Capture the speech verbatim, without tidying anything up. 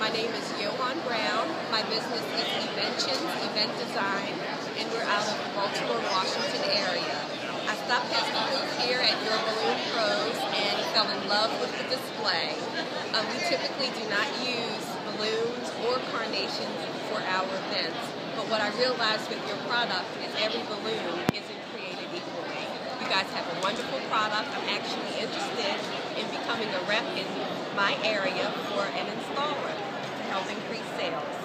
My name is Johan Brown. My business is Eventions Event Design, and we're out of the Baltimore, Washington area. I stopped past the booth here at Your Balloon Pros and fell in love with the display. Um, we typically do not use balloons or carnations for our events, but what I realized with your product is every balloon isn't created equally. You guys have a wonderful product. I'm actually interested in becoming a rep in my area for an installer to help increase sales.